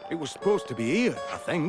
It was supposed to be here, I think.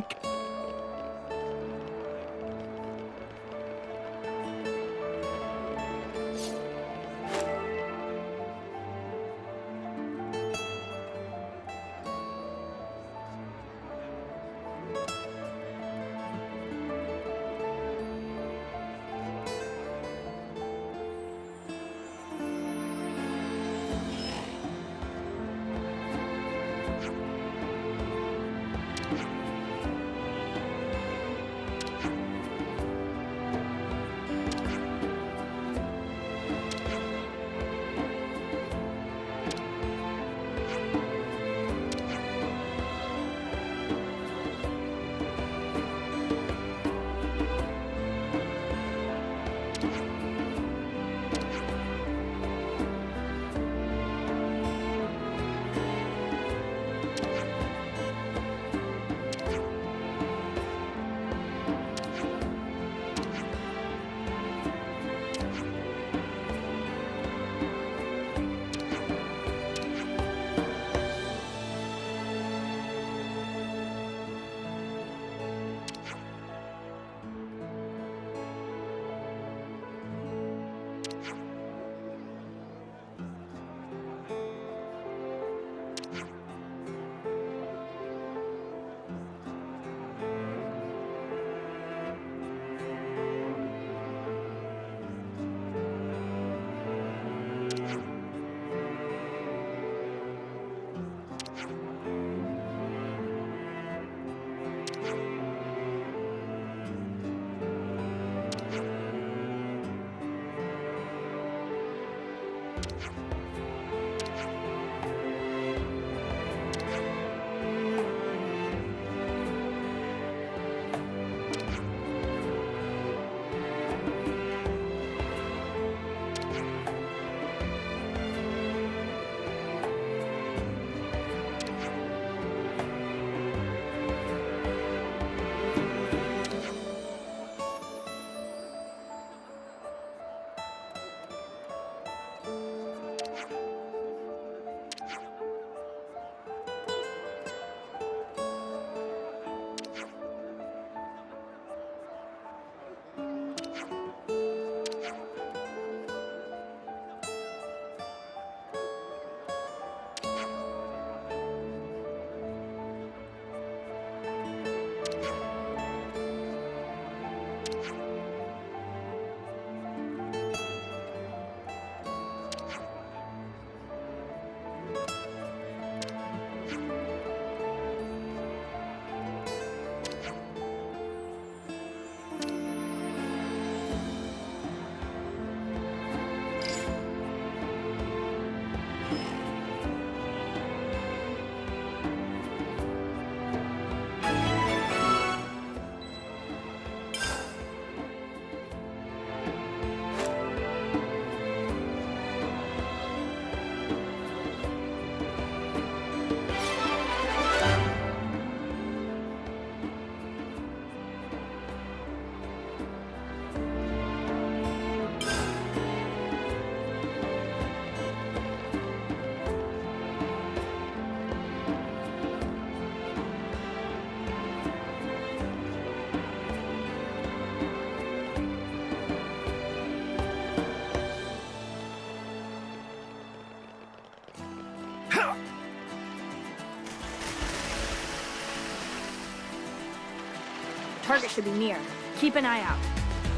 Target should be near. Keep an eye out.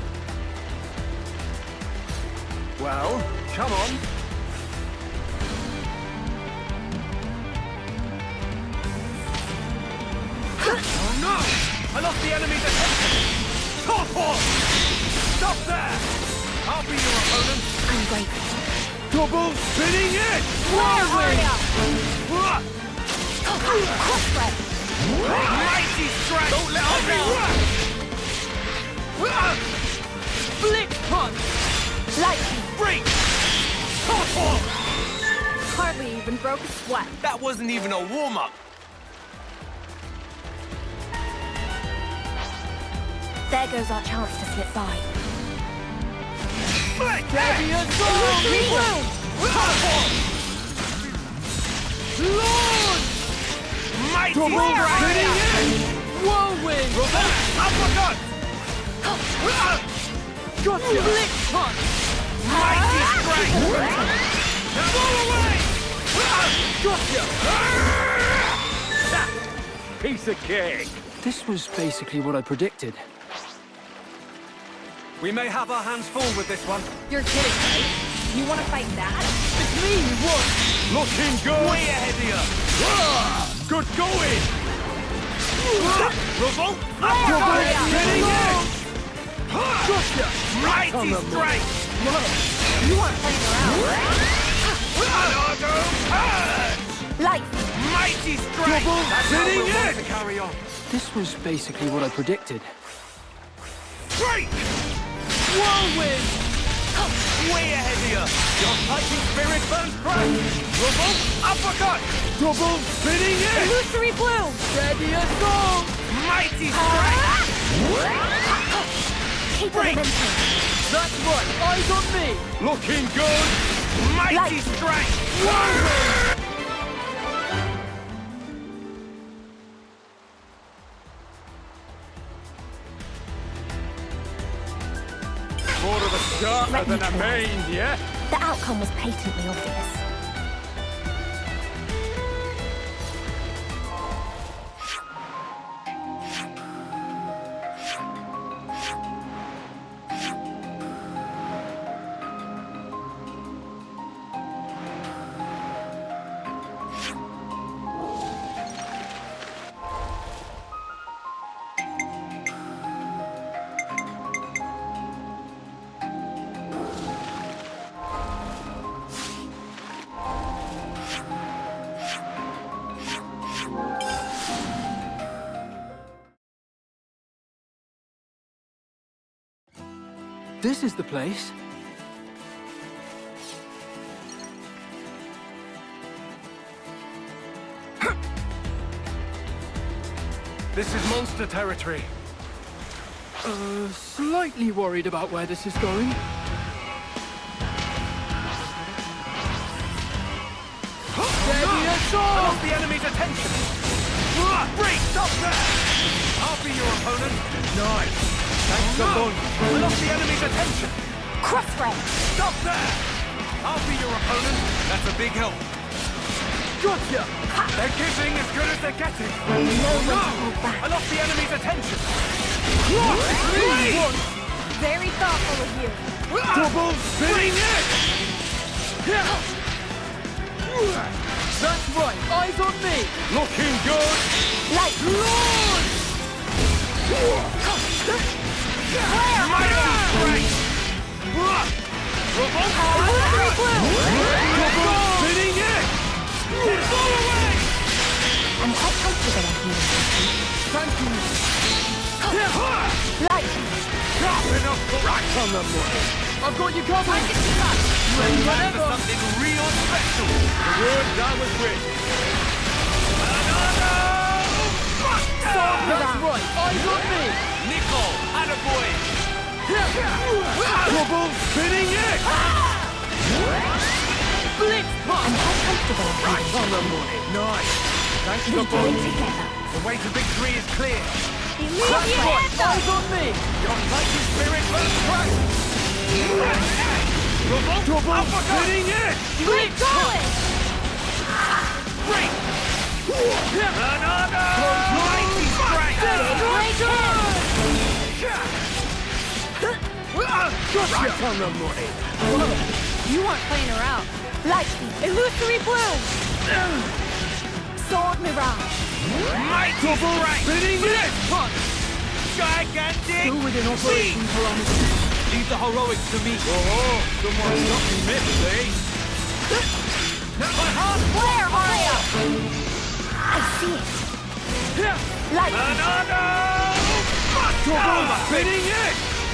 Well, come on. Oh no! I lost the enemy's attention! Torpor! Stop there! I'll be your opponent! I'm grateful. Double spinning it! Hurry up! Whirlwind! Mighty strike! Don't let her be! Split punch! Lightning! Break! Torpor! Hardly even broke a sweat. That wasn't even a warm-up! There goes our chance to slip by. Lord! Mighty Double strike! Whirlwind! Revolt! Uppercut! Gotcha! Blitz punch! Mighty strike! Fall away! Gotcha! Piece of cake! This was basically what I predicted. We may have our hands full with this one. You're kidding, right? You want to fight that? It's me who won! Looking good! Way ahead of you! Good going! Revolt! Uppercut! Getting in! Gotcha! Mighty strike! You weren't playing around. Another punch! Life! Mighty strike! Double That's how hitting we'll want it! to carry on. This was basically what I predicted. Strike! Whirlwind! Way ahead of you! Your fighting spirit burns bright! Revolt! Uppercut! Double spinning it! Illusory bloom! Ready as go! Mighty strike! Keep Break. momentum. That's right, eyes on me! Looking good! Mighty Light. strike! More of a starter Let me than a try. main, yeah? The outcome was patently obvious. This is the place. This is monster territory. Slightly worried about where this is going. Ready as I go! lost the enemy's attention. Break! Stop there! I'll be your opponent. Nice. Thanks a bunch. I lost the enemy's attention. Crossray! Stop there! I'll be your opponent. That's a big help. Gotcha! They're giving as good as they're getting. No one to hold I back. lost the enemy's attention. Very thoughtful of you. Double spinning it! That's right, eyes on me! Looking good! Light! Mighty strike! Revolt! Illusory bloom! Double spinning it! Fall away! I'm quite comfortable on here. Thank you! Light! Sharp enough to rack on them, boy. I've got you covered! I can keep up! Ready Time for whenever! something real special. The words I was with. That's right, eyes on me! Nickel, attaboy. Double spinning it. Blitz punch! I'm quite comfortable on Right here. on the money. Nice. Thanks We to do it both. together. The way to victory is clear. Immediate Right, anthem! eyes on me! Your fighting spirit burns bright. Revolt, Double spinning it. Keep going! Break. Another mighty strike. Break in! Right on the money. You weren't playing around. Light speed. Illusory bloom! Sword mirage. Mighty strike. Spinning it! Punch! Gigantic. Still within operation Beat. parameters. Leave the heroics to me. Oh, someone's not missed, eh? My heart. Flare, Arya! I see it. Light. Another. Double spinning it!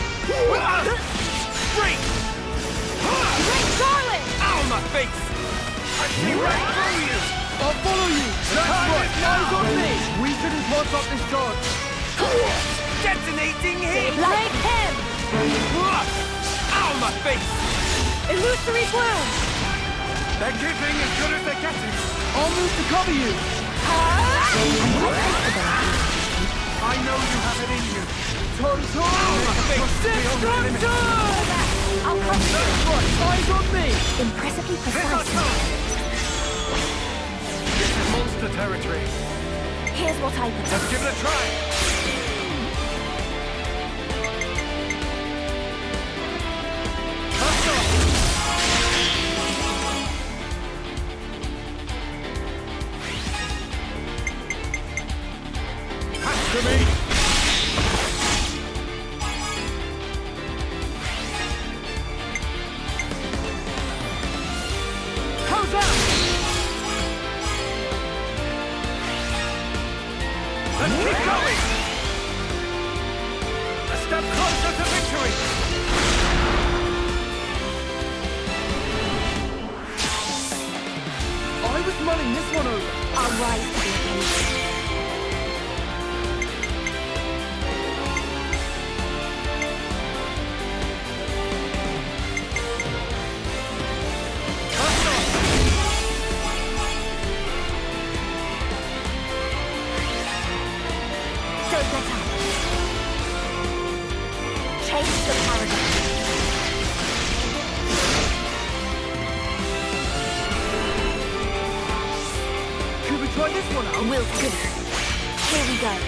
Break. Great Garland! Ow, my face. I see right through you. I'll follow you! That's time right, is now. eyes on me! We couldn't pass up this charge! Detonating hit. Light him! Ow, my face. Illusory bloom! They're giving as good as they're getting. I'll move to cover you! I know you have it in you. Total Destruction! I'll cover you. That's right, eyes on me! Impressively This our precise. chance! This is monster territory. Here's what I Let's propose. give it a try. To me! How's that? Let's keep going! A step closer to victory! I was mulling this one over. I'll rise to the occasion. Don't let up. Change the paradigm. Should we try this one out? We'll see. Here we go.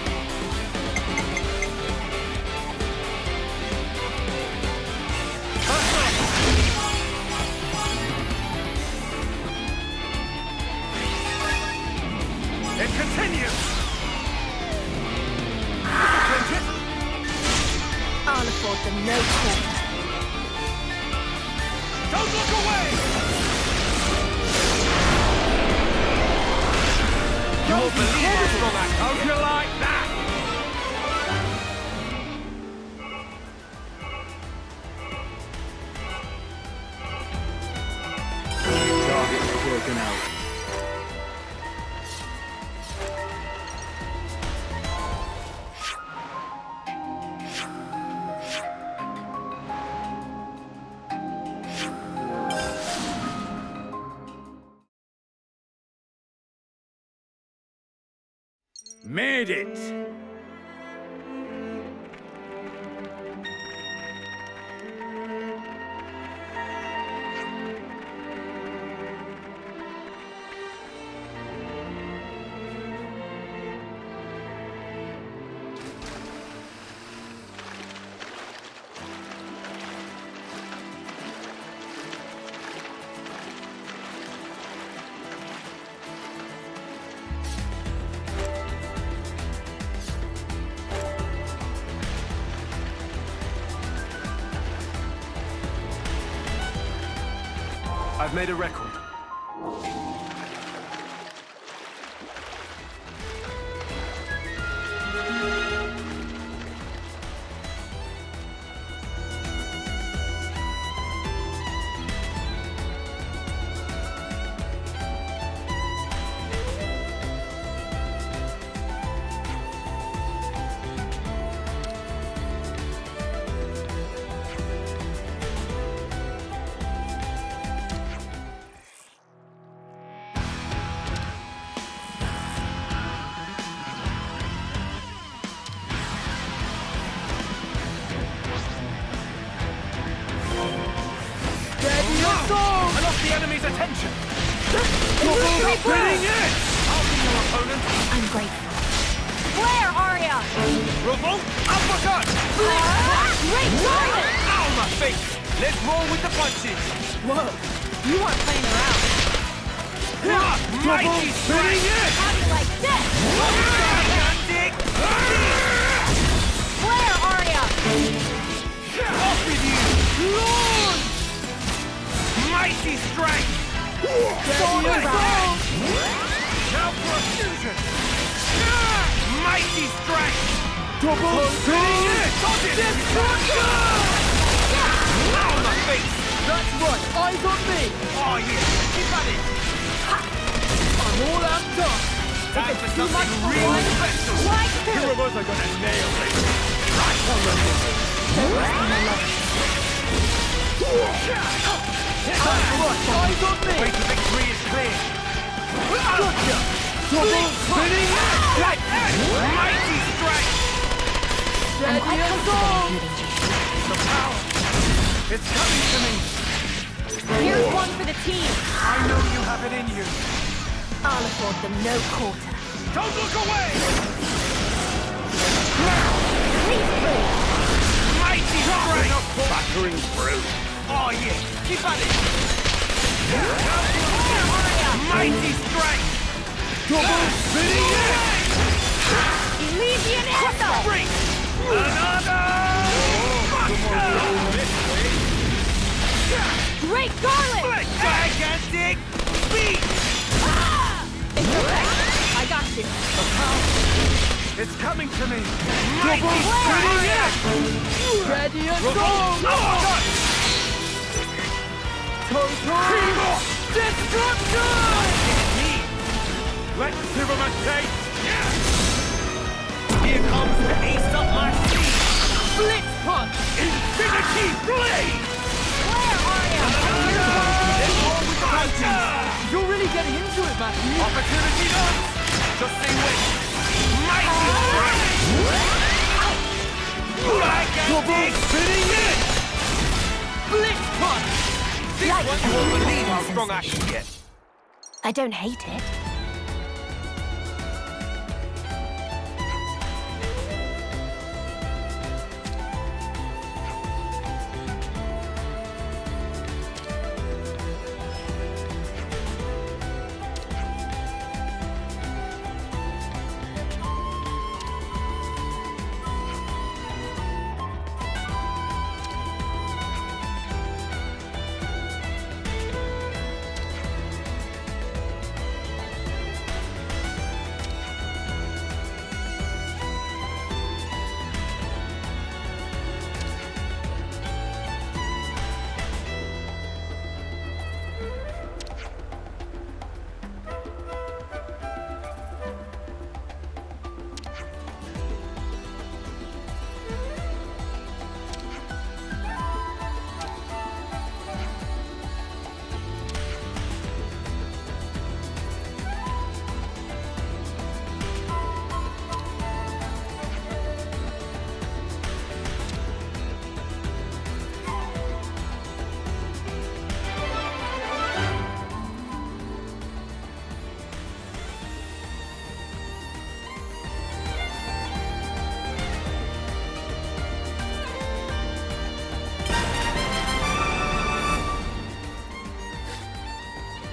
It continues! I'll afford them no quarter. Don't look away! You won't believe it from that! How you like that? Target's broken out. Made it! I've made a record. I lost the enemy's attention! Illusory blue! Bring it! I'll be your opponent! I'm grateful. Where, Arya? Revolt! Uppercut! Great target! Ow, my face! Let's roll with the punches! Whoa, you weren't playing around. Mighty strike! How do you like this? Gigantic! Where, Arya? Off with you! Launch! Mighty strike! Sword around. Now for a fusion! Mighty strike! Double Destruction! Ow, my face! That's right, eyes on me! Oh, yeah! Keep at it! I'm all amped up! Time for something real special! Like Two two. of us are gonna nail this! Right on the That's right, eyes on me! way to victory is clear! Gotcha! Double spinning Like mighty strike! I'm quite Steady as comfortable gold! leading you. The power! It's coming to me! Here's one for the team. I know you have it in you! I'll afford them no quarter. Don't look away! Please, please. Mighty strike! Battering through! Oh yeah! Keep at it! Mighty strike! Double spinning Elysian Anthem! Break! Another! Great Garland! Gigantic beat! It's okay. I got you. It's coming to me! Double spinning Steady as gold! Total destruction! Let's give him a taste! Here comes the ace up my sleeve! Blitz punch! Infinity Blade! Where are you? You're really getting into it, Matthew! Opportunity knocks! Just say which! Mighty strike! Double Gigantic! spinning it! Blitz punch! This Like one you won't a believe how sensation. strong I can get! I don't hate it.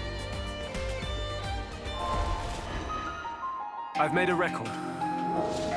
I've made a record.